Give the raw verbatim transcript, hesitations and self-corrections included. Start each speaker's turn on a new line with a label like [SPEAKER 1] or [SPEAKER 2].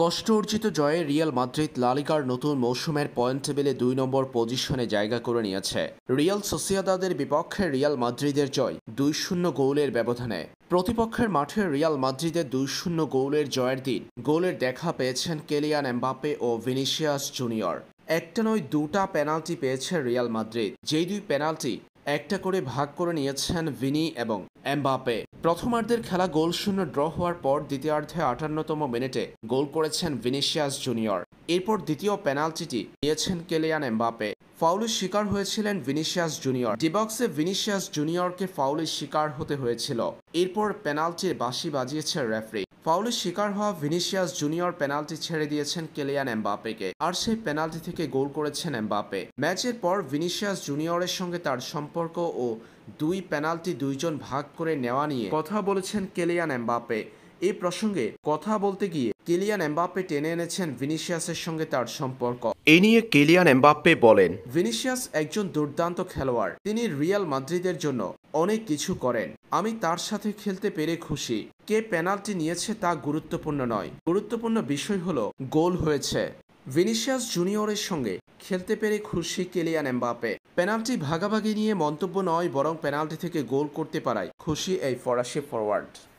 [SPEAKER 1] কষ্ট অর্জিত জয়ে রিয়াল মাদ্রিদ লা লিগার নতুন মৌসুমের পয়েন্ট টেবিলে দুই নম্বর পজিশনে জায়গা করে নিয়েছে। রিয়াল সোসিয়েদাদের বিপক্ষে রিয়াল মাদ্রিদের জয় দুই শূন্য গোলের ব্যবধানে। প্রতিপক্ষের মাঠে রিয়াল মাদ্রিদের দুই শূন্য গোলের জয়ের দিন গোলের দেখা পেয়েছেন কেলিয়ান এমবাপ্পে ও ভিনিসিয়াস জুনিয়র। একটা নয় দুটা পেনাল্টি পেয়েছে রিয়াল মাদ্রিদ, যেই দুই পেনাল্টি একটা করে ভাগ করে নিয়েছেন ভিনি এবং এমবাপ্পে। প্রথমার্ধের খেলা গোল শূন্য ড্র হওয়ার পর দ্বিতীয়ার্ধে আটান্নতম মিনিটে গোল করেছেন ভিনিসিয়াস জুনিয়র। এরপর দ্বিতীয় পেনাল্টিটি নিয়েছেন কেলিয়ান এমবাপ্পে। ফাউলের শিকার হয়েছিলেন ভিনিসিয়াস জুনিয়র। ডিবক্সে ভিনিসিয়াস জুনিয়রকে ফাউলের শিকার হতে হয়েছিল। এরপর পেনাল্টির বাঁশি বাজিয়েছে রেফারি। ফাউলের শিকার হওয়া ভিনিসিয়াস জুনিয়র পেনাল্টি ছেড়ে দিয়েছেন কেলিয়ান এমবাপ্পেকে, আর সেই পেনাল্টি থেকে গোল করেছেন এমবাপ্পে। ম্যাচের পর ভিনিসিয়াস জুনিয়রের সঙ্গে তার সম্পর্ক ও দুই পেনাল্টি দুইজন ভাগ করে নেওয়া নিয়ে কথা বলেছেন কেলিয়ান এমবাপ্পে। এই প্রসঙ্গে কথা বলতে গিয়ে কেলিয়ান এমবাপ্পে টেনে এনেছেন ভিনিসিয়াসের সঙ্গে তার সম্পর্ক। এ নিয়ে কেলিয়ান এমবাপ্পে বলেন, ভিনিসিয়াস একজন দুর্দান্ত খেলোয়াড়। তিনি রিয়াল মাদ্রিদের জন্য অনেক কিছু করেন। আমি তার সাথে খেলতে পেরে খুশি। কে পেনাল্টি নিয়েছে তা গুরুত্বপূর্ণ নয়, গুরুত্বপূর্ণ বিষয় হলো গোল হয়েছে। ভিনিসিয়াস জুনিয়রের সঙ্গে খেলতে পেরে খুশি কেলিয়ান এমবাপ্পে। পেনাল্টি ভাগাভাগি নিয়ে মন্তব্য নয়, বরং পেনাল্টি থেকে গোল করতে পারায় খুশি এই ফরাসি ফরওয়ার্ড।